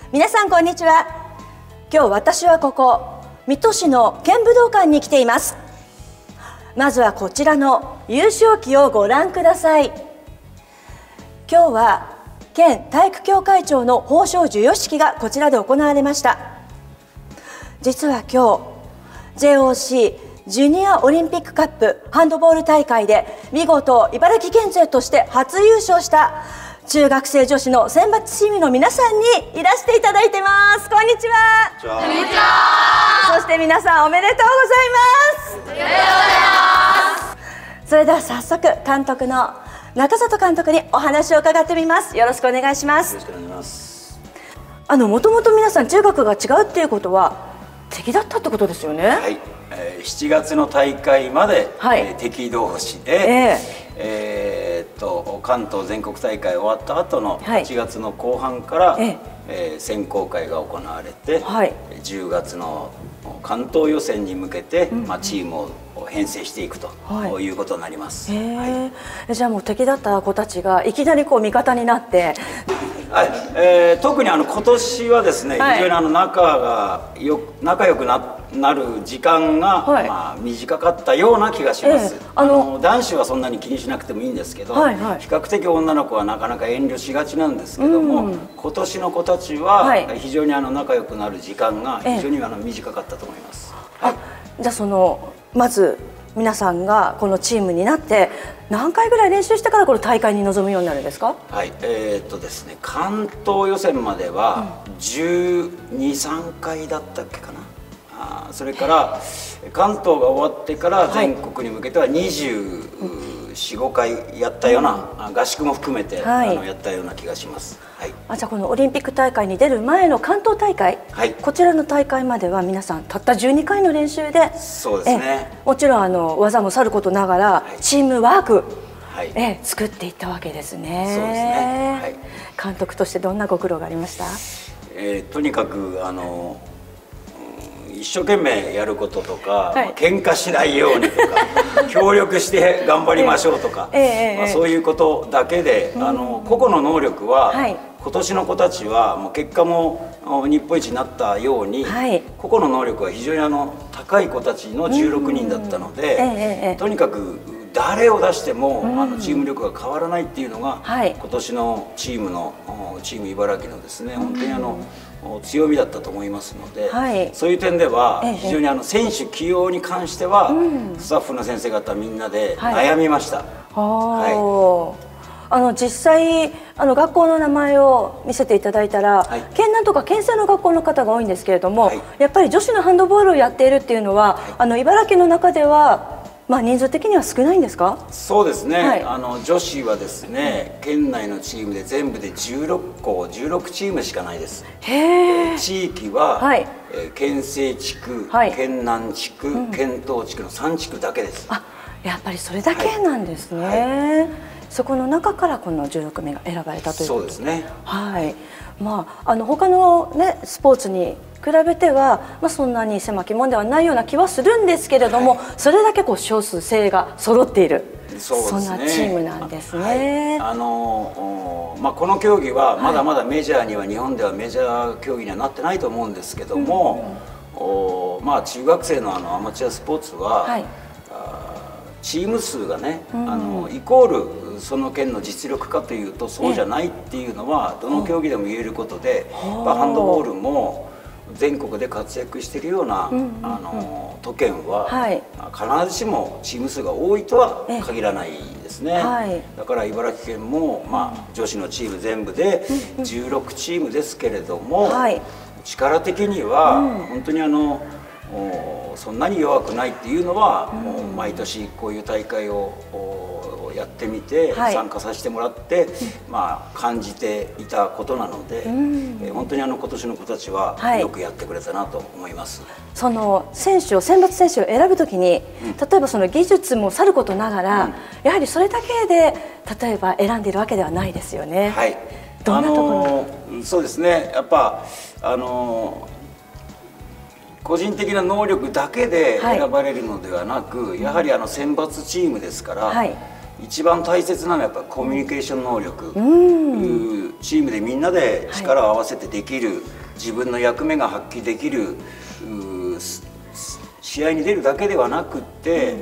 皆さんこんにちは。今日私はここ水戸市の県武道館に来ています。まずはこちらの優勝旗をご覧ください。今日は県体育協会長の褒章授与式がこちらで行われました。実は今日 JOC ジュニアオリンピックカップハンドボール大会で見事茨城県勢として初優勝した中学生女子の選抜チームの皆さんにいらしていただいてます。こんにちは。 こんにちは。 そして皆さんおめでとうございます。ありがとうございます。それでは早速監督の中里監督にお話を伺ってみます。よろしくお願いします。 よろしくお願いします。 もともと皆さん中学が違うっていうことは敵だったってことですよね。 はい、7月の大会まで、敵同士で、関東全国大会終わった後の8月の後半から、選考会が行われて、10月の関東予選に向けて、チームを編成していくということになります。 じゃあもう敵だった子たちがいきなりこう味方になって、 特に今年はですね、非常に仲良くなる時間が、短かったような気がします。男子はそんなに気にしなくてもいいんですけど、比較的女の子はなかなか遠慮しがちなんですけども、今年の子たちは非常に仲良くなる時間が非常に短かったと思います。 じゃあまず皆さんがこのチームになって何回ぐらい練習してからこの大会に臨むようになるんですか？ ですね、関東予選までは12、13回だったっけかな。それから関東が終わってから全国に向けては24、5回やったような、合宿も含めてやったような気がします。 じゃあこのオリンピック大会に出る前の関東大会、こちらの大会までは皆さんたった12回の練習で、 そうですね、 もちろん技もさることながらチームワーク、作っていったわけですね。 そうですね。 監督としてどんなご苦労がありました？ とにかく一生懸命やることとか、喧嘩しないようにとか協力して頑張りましょうとか、そういうことだけで、個々の能力は、今年の子たちはもう結果も日本一になったように、個々の能力は非常に高い子たちの16人だったので、とにかく誰を出してもチーム力が変わらないっていうのが、今年のチーム茨城のですね、本当に強みだったと思いますので、そういう点では非常に選手起用に関しては、スタッフの先生方みんなで悩みました。 実際学校の名前を見せていただいたら、県南とか県西の学校の方が多いんですけれども、やっぱり女子のハンドボールをやっているっていうのは、茨城の中では人数的には少ないんですか？ そうですね、女子はですね、県内のチームで全部で16チームしかないです。地域は、県西地区、県南地区、県東地区の3地区だけです。 やっぱりそれだけなんですね。そこの中からこの16名が選ばれたということ。 そうですね。 他のねスポーツに比べては、そんなに狭き門ではないような気はするんですけれども、それだけ少数精鋭が揃っている、そんなチームなんですね。 この競技はまだまだメジャーには、日本ではメジャー競技にはなってないと思うんですけども、中学生のアマチュアスポーツは、チーム数がね、イコールその県の実力かというとそうじゃないっていうのはどの競技でも言えることで、ハンドボールも全国で活躍しているような都県は必ずしもチーム数が多いとは限らないですね。だから茨城県も女子のチーム全部で16チームですけれども、力的には本当にそんなに弱くないっていうのは、もう毎年こういう大会をやってみて、参加させてもらって感じていたことなので、本当に今年の子たちはよくやってくれたなと思います。 その選抜選手を選ぶときに、例えばその技術もさることながら、やはりそれだけで例えば選んでいるわけではないですよね。どんなところ？ そうですね、やっぱ個人的な能力だけで選ばれるのではなく、やはり選抜チームですから、一番大切なのはやっぱコミュニケーション能力チームでみんなで力を合わせてできる、自分の役目が発揮できる試合に出るだけではなくって、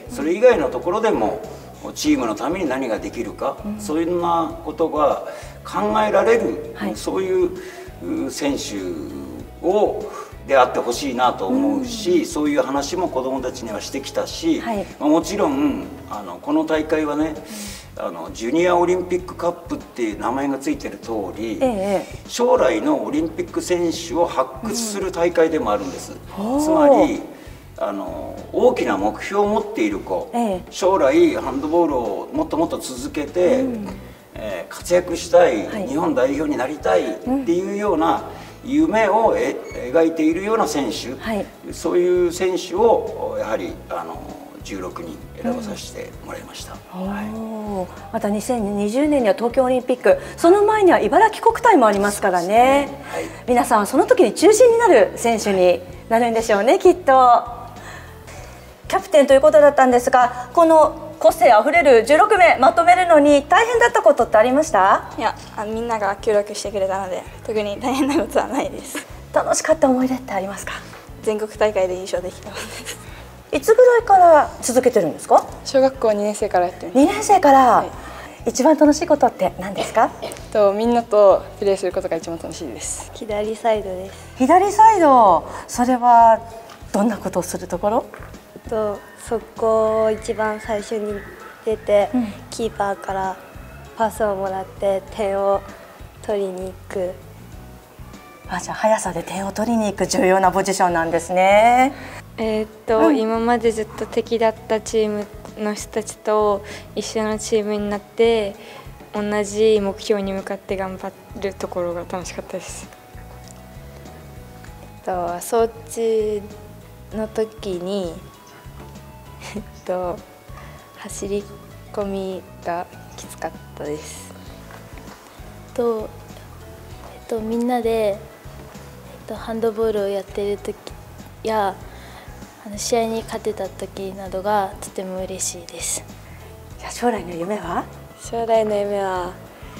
それ以外のところでもチームのために何ができるか、そういうようなことが考えられる、そういう選手であってほしいなと思うし、そういう話も子どもたちにはしてきたし、もちろんこの大会はね、ジュニアオリンピックカップっていう名前がついてる通り、将来のオリンピック選手を発掘する大会でもあるんです。つまり大きな目標を持っている子、将来ハンドボールをもっともっと続けて、活躍したい、日本代表になりたいっていうような夢を描いているような選手、そういう選手をやはり16人選ばさせてもらいました。 また2020年には東京オリンピック、その前には茨城国体もありますからね。皆さんはその時に中心になる選手になるんでしょうね、きっと。キャプテンということだったんですが、この個性あふれる16名まとめるのに大変だったことってありました？ いや、みんなが協力してくれたので特に大変なことはないです。 楽しかった思い出ってありますか？ 全国大会で優勝できたのです。 いつぐらいから続けてるんですか？ 小学校2年生からやってます。 2年生から、一番楽しいことって何ですか？ みんなとプレーすることが一番楽しいです。 左サイドです。 左サイド、それはどんなことをするところ？ 速攻を一番最初に出て、キーパーからパスをもらって点を取りに行く。 じゃあ速さで点を取りに行く重要なポジションなんですね。 今までずっと敵だったチームの人たちと一緒のチームになって同じ目標に向かって頑張るところが楽しかったです。 装置の時に走り込みがきつかったです。 みんなで、ハンドボールをやっている時や試合に勝てた時などがとても嬉しいです。 じゃあ将来の夢は？ 将来の夢は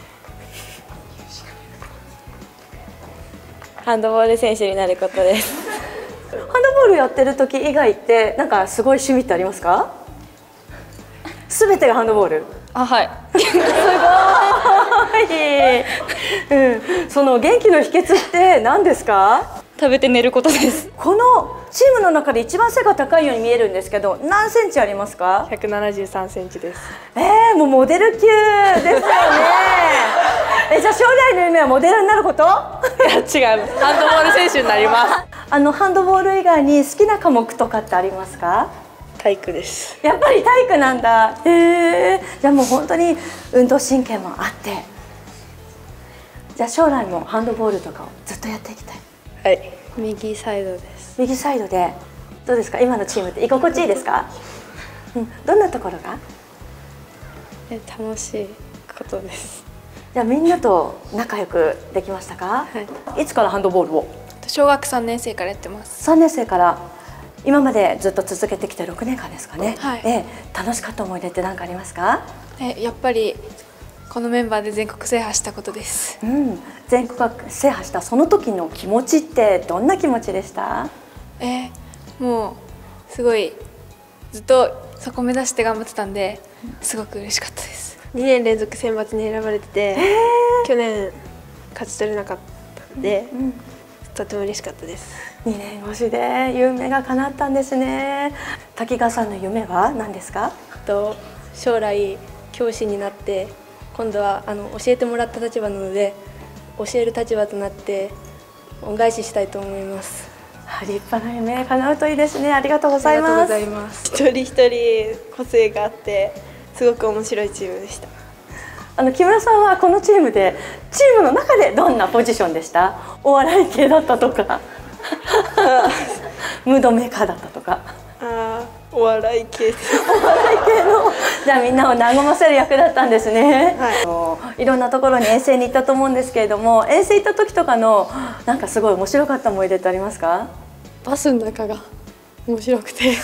ハンドボール選手になることです。 ハンドボールやってる時以外ってなんかすごい趣味ってありますか？すべてがハンドボール？ はい。 すごい。その元気の秘訣って何ですか？ 食べて寝ることです。 このチームの中で一番背が高いように見えるんですけど、何センチありますか ？173センチです。 もうモデル級ですよね。じゃあ将来の夢はモデルになること？ いや違う。ハンドボール選手になります。 ハンドボール以外に好きな科目とかってありますか？ 体育です。 やっぱり体育なんだ。じゃあもう本当に運動神経もあって、じゃあ将来もハンドボールとかをずっとやっていきたい。 はい。 右サイドです。 右サイドでどうですか？今のチームって居心地いいですか？どんなところが？ 楽しいことです。 じゃあみんなと仲良くできましたか？いつからハンドボールを？ 小学3年生からやってます。 3年生から今までずっと続けてきて6年間ですかね。楽しかった思い出って何かありますか？ やっぱりこのメンバーで全国制覇したことです。 全国制覇したその時の気持ちってどんな気持ちでした？ もうすごいずっとそこ目指して頑張ってたんですごく嬉しかったです。 2年連続選抜に選ばれてて、去年勝ち取れなかったので、とても嬉しかったです。 2年越しで夢が叶ったんですね。滝川さんの夢は何ですか？ 将来教師になって今度は教えてもらった立場なので教える立場となって恩返ししたいと思います。 立派な夢叶うといいですね。ありがとうございます。 一人一人個性があってすごく面白いチームでした。 木村さんはこのチームでチームの中でどんなポジションでした？お笑い系だったとかムードメーカーだったとか。 お笑い系のじゃあみんなを和ませる役だったんですね。いろんなところに遠征に行ったと思うんですけれども、遠征行った時とかのなんかすごい面白かった思い出ってありますか？ バスの中が面白くて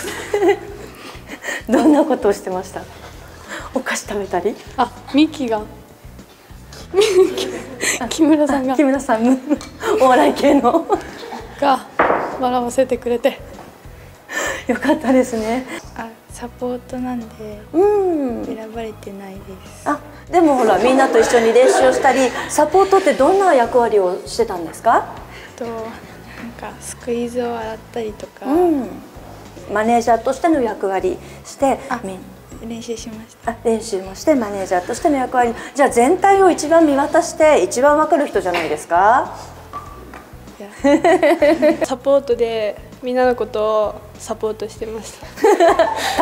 どんなことをしてました？お菓子食べたり？ ミキが木村さんが木村さんお笑い系のが笑わせてくれてよかったですね。 サポートなんで選ばれてないです。 でもほらみんなと一緒に練習をしたり、サポートってどんな役割をしてたんですか？ なんかスクイズを洗ったりとか、 マネージャーとしての役割して練習しました。 練習もしてマネージャーとしての役割。じゃあ全体を一番見渡して一番分かる人じゃないですか？ サポートでみんなのことをサポートしてました。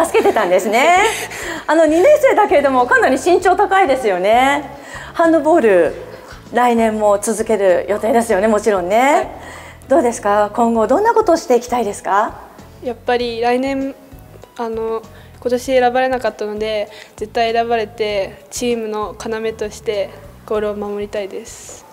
助けてたんですね。2年生だけれどもかなり身長高いですよね。ハンドボール来年も続ける予定ですよね、もちろんね。はい、どうですか、今後どんなことをしていきたいですか？ やっぱり来年今年選ばれなかったので絶対選ばれてチームの要としてゴールを守りたいです。